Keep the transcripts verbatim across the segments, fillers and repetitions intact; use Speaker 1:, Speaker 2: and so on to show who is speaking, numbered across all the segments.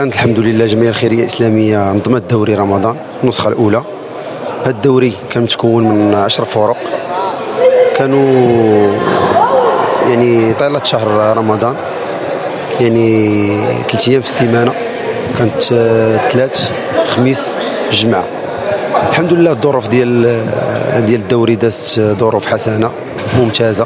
Speaker 1: كانت الحمد لله الجمعيه الخيريه الاسلاميه نظمت دوري رمضان النسخه الاولى. هذا الدوري كان متكون من عشر فرق، كانوا يعني طيله شهر رمضان، يعني ثلاث ايام في السيمانه، كانت ثلاث خميس الجمعه. الحمد لله الظروف ديال ديال الدوري دازت ظروف حسنه ممتازه.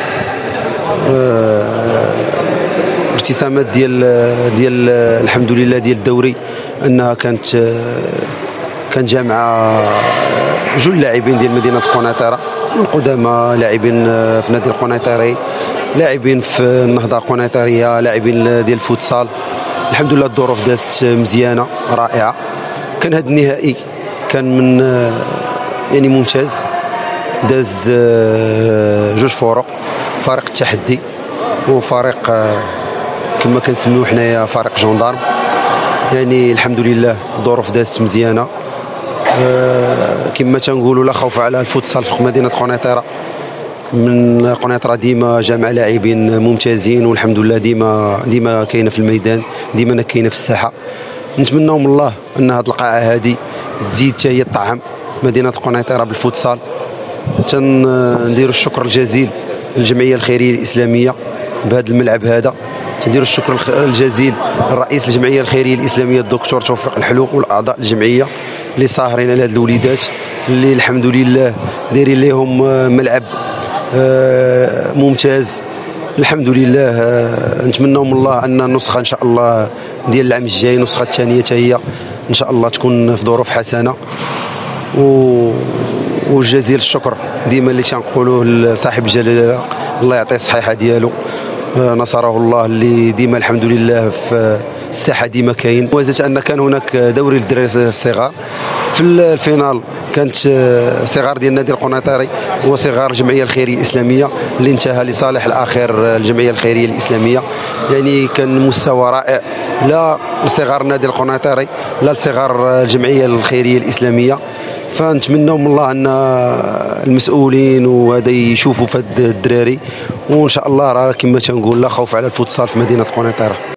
Speaker 1: الارتسامات ديال ديال الحمد لله ديال الدوري انها كانت كانت جامعه جل لاعبين ديال مدينه القنيطره، من قدامى لاعبين في نادي القنيطري، لاعبين في النهضه القنيطريه، لاعبين ديال الفوتسال. الحمد لله الظروف دازت مزيانه رائعه. كان هذا النهائي كان من يعني ممتاز، داز جوج فرق، فريق التحدي وفريق كما كنسميوه حنايا فريق جندارم. يعني الحمد لله الظروف دازت مزيانه. أه كما تنقولوا لا خوف على الفوتسال في مدينه قنيطره، من قنيطره ديما جامعه لاعبين ممتازين، والحمد لله ديما ديما كاينه في الميدان، ديما كاينه في الساحه. نتمنوا من الله ان هذه القاعه هذه تزيد حتى هي تطعم مدينه القنيطره بالفوتسال. تنديروا الشكر الجزيل للجمعيه الخيريه الاسلاميه بهذا الملعب هذا. تنديروا الشكر الجزيل للرئيس الجمعيه الخيريه الاسلاميه الدكتور توفيق الحلو والاعضاء الجمعيه اللي ساهرين على هذه الوليدات اللي الحمد لله دايرين لهم ملعب ممتاز. الحمد لله نتمنوا من الله ان النسخه ان شاء الله ديال العام الجاي، النسخه الثانيه حتى هي ان شاء الله تكون في ظروف حسنه. و وجزيل الشكر ديما اللي تنقولوه لصاحب الجلاله، الله يعطيه الصحيحه ديالو، نصره الله، اللي ديما الحمد لله في الساحه ديما كاين. وزادت ان كان هناك دوري للدراري الصغار في الفينال، كانت صغار ديال النادي القنيطري وصغار الجمعيه الخيريه الاسلاميه اللي انتهى لصالح الاخر الجمعيه الخيريه الاسلاميه. يعني كان مستوى رائع، لا لصغار النادي القنيطري لا لصغار الجمعيه الخيريه الاسلاميه. فنتمنوا من الله ان المسؤولين وهذا يشوفوا في هاد الدراري، وان شاء الله راه كما تنقول لا خوف على الفوتسال في مدينه القنيطره.